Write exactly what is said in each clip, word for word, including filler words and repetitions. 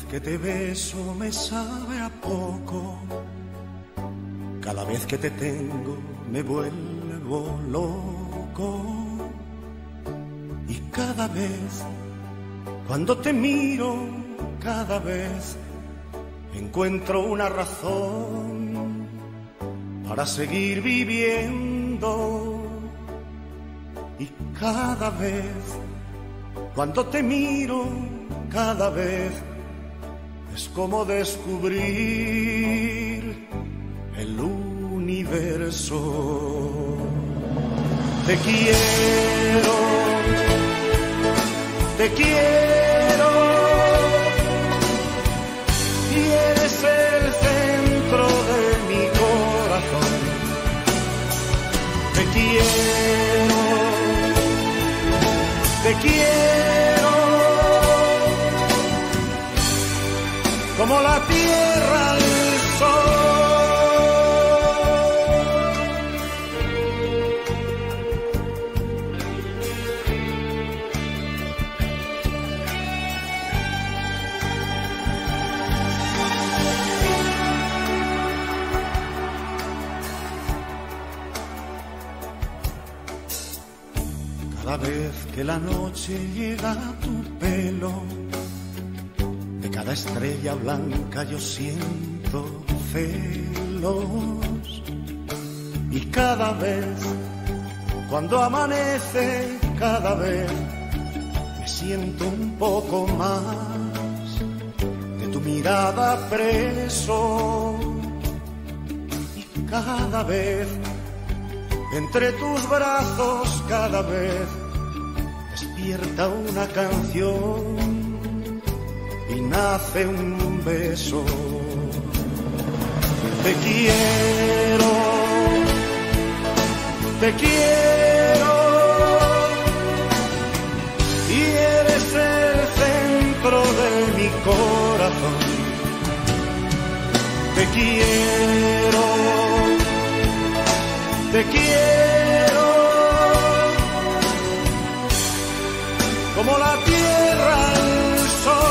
que te beso me sabe a poco. Cada vez que te tengo me vuelvo loco. Y cada vez, cuando te miro, cada vez encuentro una razón para seguir viviendo. Y cada vez, cuando te miro, cada vez es como descubrir el universo. Te quiero, te quiero, y eres el centro de mi corazón. Te quiero, te quiero, como la tierra al sol. Cada vez que la noche llega a tu pelo, de cada estrella blanca yo siento celos. Y cada vez, cuando amanece, cada vez me siento un poco más de tu mirada preso. Y cada vez, entre tus brazos, cada vez despierta una canción y nace un beso. Te quiero, te quiero, y eres el centro de mi corazón. Te quiero, te quiero, como la tierra al sol.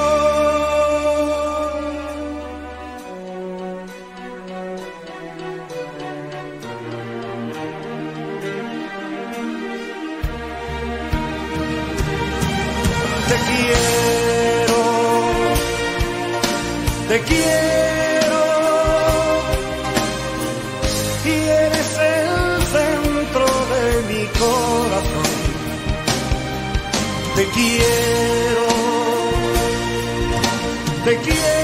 Te quiero, te quiero, y eres el centro de mi corazón. Te quiero, te quiero.